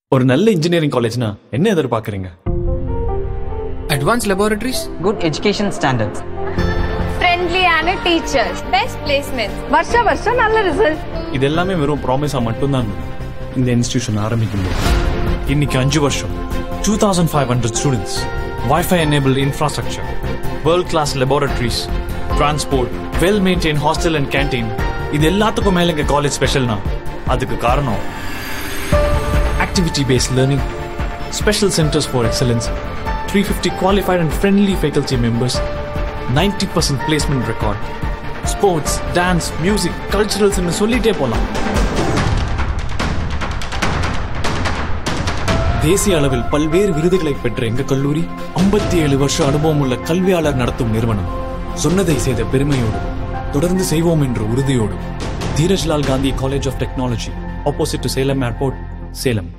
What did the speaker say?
ஒரு நல்ல இன்ஜினியரிங் காலேஜ்னா என்ன எதிர்பார்க்கறீங்க? Advanced laboratories, good education standards, friendly and teachers, best placements, வருஷம் நல்ல ரிசல்ட். இது எல்லாமே வெறும் ப்ராமிஸா மட்டும்தான் இந்த இன்ஸ்டிடியூஷன் ஆரம்பிக்கும்போது. இன்னைக்கு 5 வருஷம், 2500 students, Wi-Fi enabled infrastructure, world class laboratories, transport, well maintained hostel and canteen. இது எல்லாத்துக்கும் மேல எங்க காலேஜ் ஸ்பெஷல்னா அதுக்கு காரணம் activity based learning, special centers for excellence, 350 qualified and friendly faculty members, 90% placement record, sports, dance, music, culturals ன்னு சொல்லிட்டே போலாம். தேசிய அளவில் பல்வேறு விருதுகளை பெற்ற எங்க கல்லூரி 57 வருஷ அனுபவம் உள்ள கல்வியாளர் நடத்தும் நிறுவனம். சொன்னதை செய்த பெருமையோடு தொடர்ந்து செய்வோம் என்ற உறுதியோடு. Dhirajlal Gandhi college of technology, opposite to Salem airport, Salem.